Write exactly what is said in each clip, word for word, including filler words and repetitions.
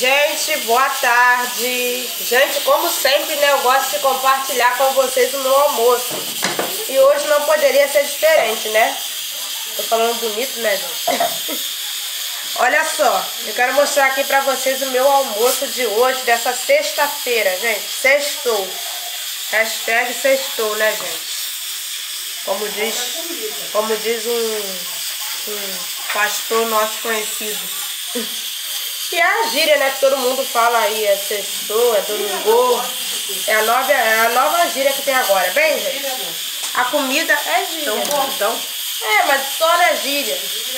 Gente, boa tarde. Gente, como sempre, né, eu gosto de compartilhar com vocês o meu almoço. E hoje não poderia ser diferente, né? Tô falando bonito, né, gente? Olha só, eu quero mostrar aqui pra vocês o meu almoço de hoje, dessa sexta-feira, gente. Sextou. Hashtag sextou, né, gente? Como diz, como diz um, um pastor nosso conhecido. Que é a gíria, né, que todo mundo fala aí, é sextou, é domingo, é a nova, é a nova gíria que tem agora, bem, gente? A comida é gíria. É um bordão. É, mas só na gíria.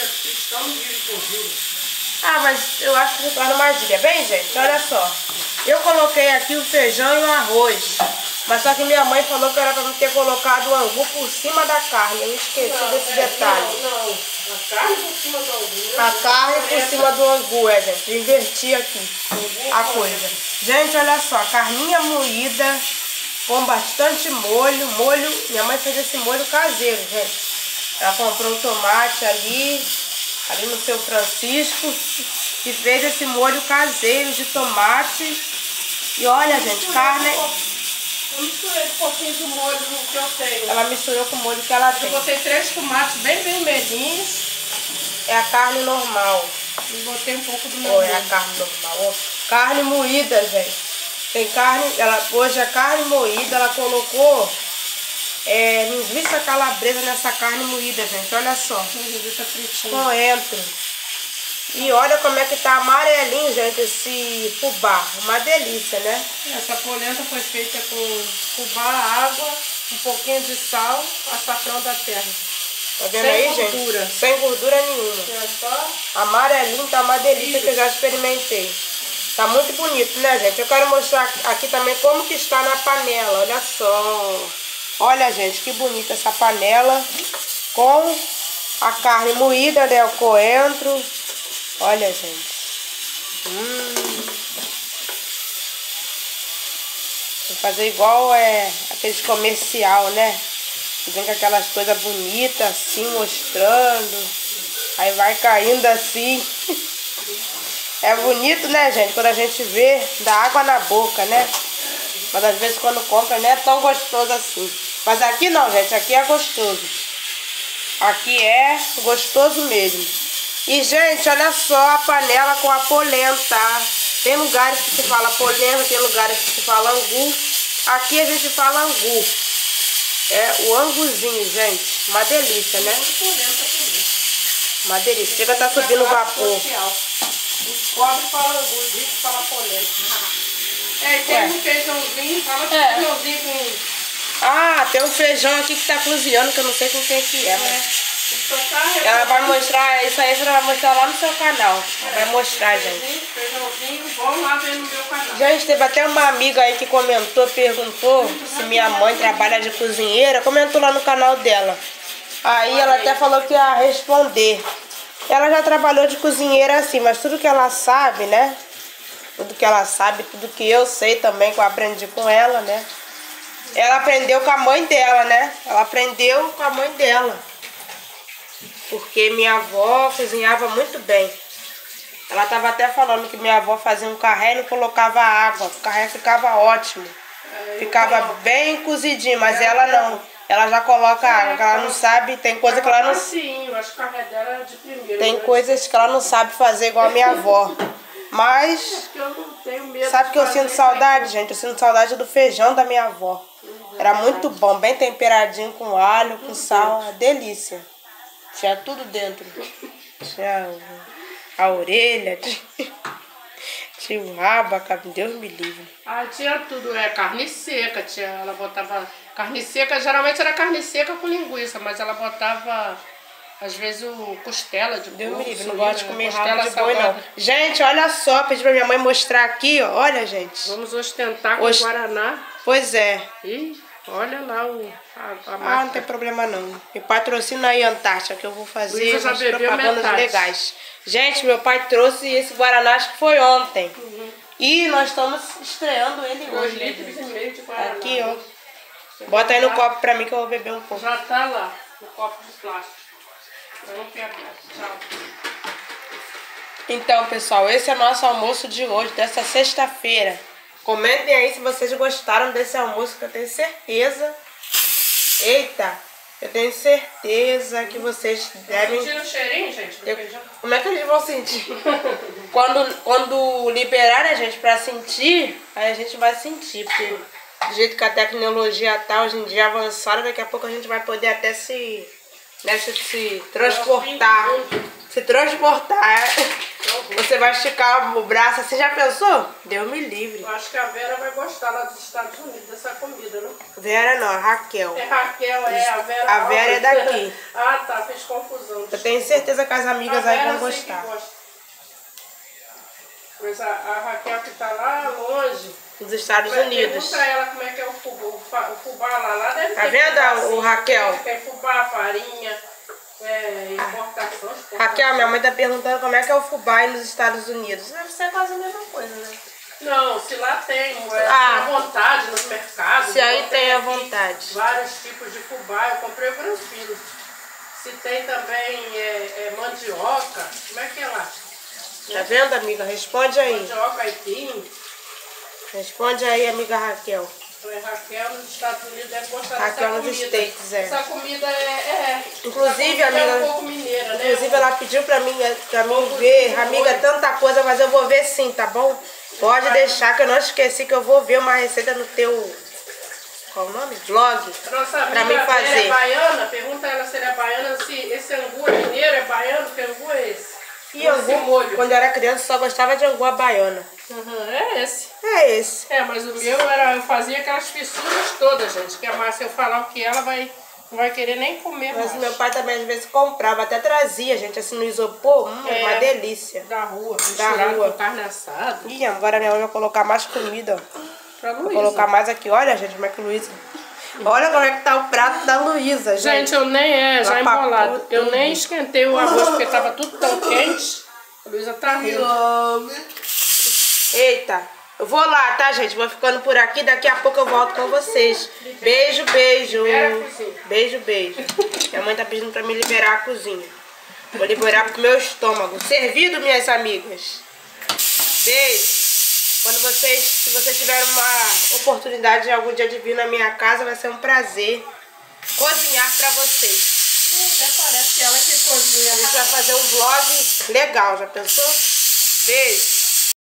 Ah, mas eu acho que se torna uma gíria. Bem, gente, olha só. Eu coloquei aqui o feijão e o arroz. Mas só que minha mãe falou que era pra ter colocado o angu por cima da carne. Eu esqueci não, desse é, detalhe. Não, não. A carne por cima do angu. A carne por cima do angu, é, gente. Eu inverti aqui a coisa. Gente, olha só. Carninha moída com bastante molho. Molho. Minha mãe fez esse molho caseiro, gente. Ela comprou o tomate ali, ali no Seu Francisco. E fez esse molho caseiro de tomate. E olha, gente, carne... Eu misturei um pouquinho do molho que eu tenho. Ela misturou com o molho que ela tem. Eu botei três tomates bem vermelhinhos. É a carne normal. E botei um pouco do meu Ou molho. é a carne normal. Ó, carne moída, gente. Tem carne, ela, hoje a carne moída, ela colocou é, linguiça calabresa nessa carne moída, gente. Olha só. Linguiça fritinha. Coentro. E olha como é que tá amarelinho, gente, esse fubá. Uma delícia, né? Essa polenta foi feita com fubá, água, um pouquinho de sal, açafrão da terra. Tá vendo Sem aí, gordura. gente? Sem gordura nenhuma. É só... Amarelinho, tá uma delícia. Isso. Que eu já experimentei. Tá muito bonito, né, gente? Eu quero mostrar aqui também como que está na panela. Olha só. Olha, gente, que bonita essa panela. Com a carne moída, né? O coentro. Olha, gente. Hum. Vou fazer igual é, aqueles comercial, né? Que vem com aquelas coisas bonitas assim, mostrando. Aí vai caindo assim. É bonito, né, gente? Quando a gente vê, dá água na boca, né? Mas às vezes quando compra não é tão gostoso assim. Mas aqui não, gente. Aqui é gostoso. Aqui é gostoso mesmo. E, gente, olha só a panela com a polenta. Tem lugares que se fala polenta, tem lugares que se fala angu. Aqui a gente fala angu. É o anguzinho, gente. Uma delícia, né? Uma delícia. Chega, tá subindo o vapor. Os pobres falam angu, os ricos falam polenta. É, tem é. um feijãozinho, fala que é. feijãozinho com... Ah, tem um feijão aqui que tá cozinhando, que eu não sei com quem que é, mas... Ela vai mostrar, isso aí ela vai mostrar lá no seu canal. Ela vai mostrar, gente. Feijãozinho, vão lá ver no meu canal. Gente, teve até uma amiga aí que comentou, perguntou se minha mãe trabalha de cozinheira. Comentou lá no canal dela. Aí ela até falou que ia responder. Ela já trabalhou de cozinheira assim, mas tudo que ela sabe, né? Tudo que ela sabe, tudo que eu sei também, que eu aprendi com ela, né? Ela aprendeu com a mãe dela, né? Ela aprendeu com a mãe dela. Porque minha avó cozinhava muito bem. Ela estava até falando que minha avó fazia um carré e não colocava água. O carré ficava ótimo. Ficava bem cozidinho, mas ela não. Ela já coloca água, que ela não sabe, tem coisa que ela não... Sim, eu acho que o carré dela é de primeiro. Tem coisas que ela não sabe fazer igual a minha avó. Mas... Sabe que eu sinto saudade, gente? Eu sinto saudade do feijão da minha avó. Era muito bom, bem temperadinho com alho, com sal, uma delícia. Tinha tudo dentro. Tinha a orelha, tinha, tinha o rabo, Deus me livre. Ah, tinha tudo, é carne seca, tinha, ela botava carne seca, geralmente era carne seca com linguiça, mas ela botava às vezes o costela de Deus porco. me livre, não gosto de comer rabo de boi não. Gente, olha só, pedi pra minha mãe mostrar aqui, ó, olha, gente. Vamos ostentar com Ost... o Guaraná. Pois é. Ih, olha lá o... A, a ah, não tem problema não. Me patrocina aí, Antártica, que eu vou fazer umas propagandas metade. legais. Gente, meu pai trouxe esse Guaraná, acho que foi ontem. Uhum. E nós estamos estreando ele Dois hoje. litros e meio de Guaraná. Aqui, ó. Você bota aí no copo pra mim que eu vou beber um pouco. Já tá lá, no copo de plástico. Eu não quero mais. Tchau. Então, pessoal, esse é o nosso almoço de hoje, dessa sexta-feira. Comentem aí se vocês gostaram desse almoço, que eu tenho certeza. Eita, eu tenho certeza que vocês devem... Sentiram o cheirinho, gente? Do Eu... feijão? Como é que eles vão sentir? quando, quando liberarem a gente pra sentir, aí a gente vai sentir, porque do jeito que a tecnologia tá hoje em dia avançada, daqui a pouco a gente vai poder até se, né, se, se transportar. Se transportar. Você vai esticar o braço, você já pensou? Deus me livre. Eu acho que a Vera vai gostar lá dos Estados Unidos dessa comida, né? Vera não, a Raquel. É Raquel, é a Vera. A Vera é daqui. Ah, tá, fez confusão. Eu tenho certeza que as amigas aí vão gostar. Mas a, a Raquel que tá lá longe. Dos Estados Unidos. Pergunta a ela como é que é o fubá, o fubá lá. Lá deve ter. Tá vendo, o Raquel? Tem fubá, farinha, é, importação, exportação. Raquel, minha mãe tá perguntando como é que é o fubá aí nos Estados Unidos. Deve ser quase a mesma coisa, né? Não, se lá tem, é, Ah, à vontade nos mercados. Se aí então tem à aqui vontade. Vários tipos de fubá, eu comprei o granfilo. Se tem também é, é, mandioca, como é que é lá? Tá vendo, amiga? Responde aí. Mandioca, aipim. Responde aí, amiga Raquel. É, Raquel nos Estados Unidos deve gostar Raquel dessa nos comida. States, é. Essa comida é... é Inclusive, essa comida amiga, é um pouco mineira, né? Inclusive, ela pediu pra mim, pra mim ver. Amiga, tanta coisa, mas eu vou ver sim, tá bom? Pode deixar que eu não esqueci que eu vou ver uma receita no teu... Qual o nome? Vlog. Nossa pra amiga mim fazer. é baiana, pergunta ela se ele é baiana, se esse angu é mineiro, é baiano, que angu é esse? E angu, quando eu era criança, só gostava de angu à baiana. Uhum, é esse. É esse. É, mas o meu era, eu fazia aquelas fissuras todas, gente, que a Márcia, eu falar o que ela vai, não vai querer nem comer Mas mais. meu pai também às vezes comprava, até trazia, gente, assim no isopor, hum, É, uma delícia. Da rua, Da misturado rua. com carne assada. Ih, agora minha mãe vai colocar mais comida, ó. Pra Vou Luísa. colocar mais aqui, olha, gente, como é que Luísa... Olha como é que tá o prato da Luísa, gente. Gente, eu nem é, já Ela papou embolado. Eu tudo. nem esquentei o arroz porque tava tudo tão quente. A Luísa tá rindo. Eita, eu vou lá, tá, gente? Vou ficando por aqui, daqui a pouco eu volto com vocês. Beijo, beijo. Libera a cozinha. Beijo, beijo. Minha mãe tá pedindo pra me liberar a cozinha. Vou liberar pro meu estômago. Servido, minhas amigas. Beijo. Quando vocês, se vocês tiverem uma oportunidade de algum dia de vir na minha casa, vai ser um prazer cozinhar pra vocês. Hum, até parece que ela que cozinha. A gente vai fazer um vlog legal, já pensou? Beijo.